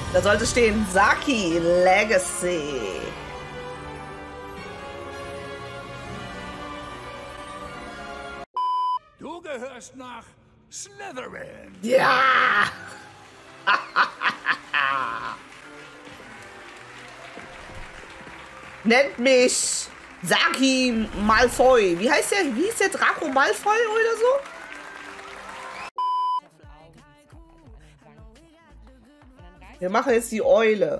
Da sollte stehen Saki Legacy. Du gehörst nach Slytherin. Ja! Nennt mich Saki Malfoy. Wie heißt der? Wie hieß der Draco Malfoy oder so? Wir machen jetzt die Eule.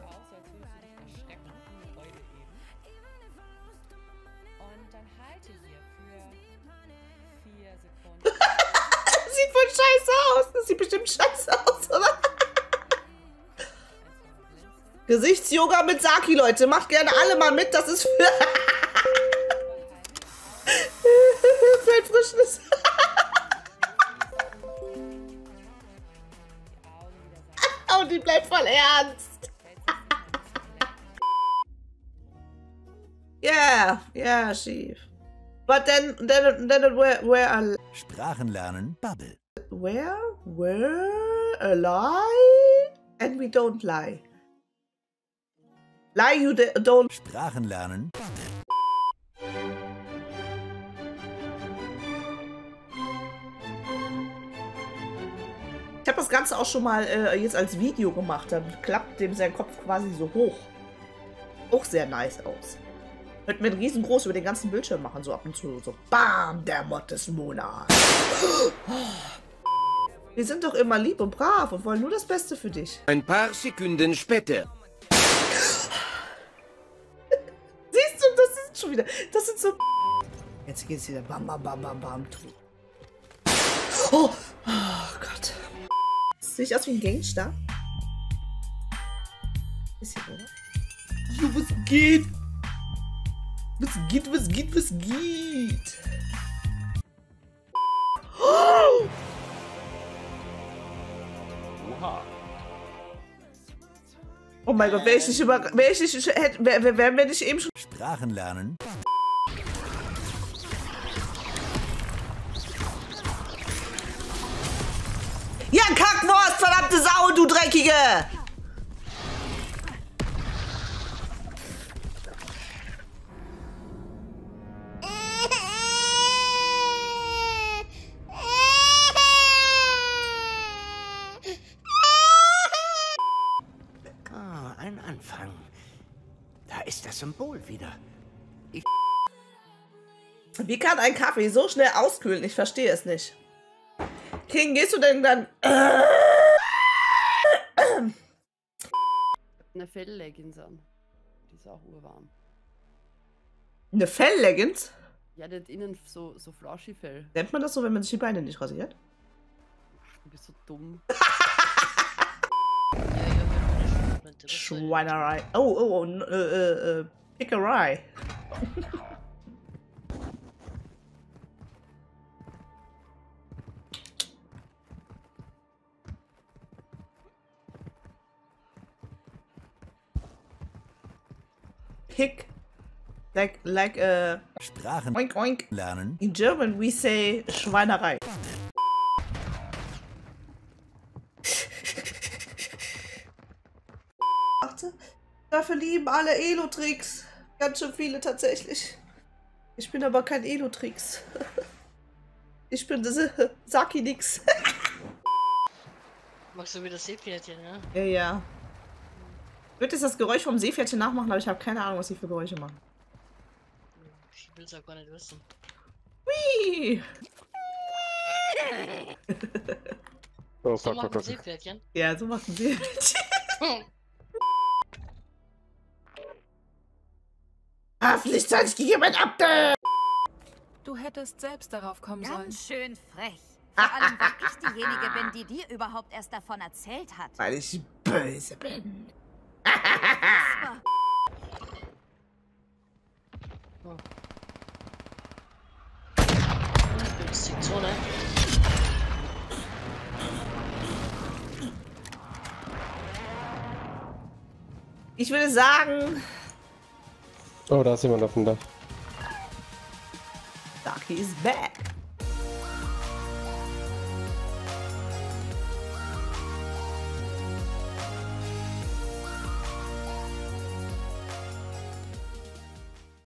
Sieht voll scheiße aus. Das sieht bestimmt scheiße aus, oder? Gesichtsyoga mit Saki, Leute. Macht gerne alle mal mit. Das ist für Feldfrischnis. Oh, die bleibt voll ernst. Yeah, Chief. But then where a... Sprachen lernen, Bubble. Where a lie? And we don't lie. Lie you don't... Sprachen lernen, Bubble. Ich habe das Ganze auch schon mal jetzt als Video gemacht. Dann klappt dem sein Kopf quasi so hoch. Auch sehr nice aus. Könnten wir riesengroß über den ganzen Bildschirm machen, so ab und zu. So BAM, der Mod des Monats. Wir sind doch immer lieb und brav und wollen nur das Beste für dich. Ein paar Sekunden später. Siehst du, das ist schon wieder... Das sind so... Jetzt geht's wieder bam, bam, bam, bam, bam. Oh Gott. Sehe ich aus wie ein Gangster? Bisschen, oder? Jo, was geht? Was geht, was geht, was geht? Oh! Oha. Oh mein Gott, wären wir nicht eben schon... Sprachen lernen. Ja, Kackwurst, verdammte Sau, du Dreckige! Ah, ein Anfang. Da ist das Symbol wieder. Wie kann ein Kaffee so schnell auskühlen? Ich verstehe es nicht. King, gehst du denn dann... Eine Fell-Leggings an. Die ist auch urwarm. Eine Fell-Leggings? Ja, die hat innen so Flauschi-Fell. Nennt man das so, wenn man sich die Beine nicht rasiert? Ach, du bist so dumm. Schweinerei. Pickerei. Pick. Like Sprachen oink oink. lernen. In German we say Schweinerei. Dafür lieben alle Elo-Tricks. Ganz schön viele tatsächlich. Ich bin aber kein Elo-Tricks. Ich bin das Saki nix. Magst du wieder Seepferdchen, ne? Ja, ja. Ich würde jetzt das Geräusch vom Seepferdchen nachmachen, aber ich habe keine Ahnung, was die für Geräusche machen. Ich will's auch gar nicht wissen. Whee! Oh, So fuck, macht fuck, ein fuck. Seepferdchen. Ja, so macht ein Seepferdchen. Pflichtzeitig gegeben ab! Du hättest selbst darauf kommen sollen. Ganz schön frech. Vor allem, weil ich diejenige bin, die dir überhaupt erst davon erzählt hat. Weil ich böse bin. Günstig Zone. Ich würde sagen, Oh, da ist jemand auf dem Dach. Saki is back.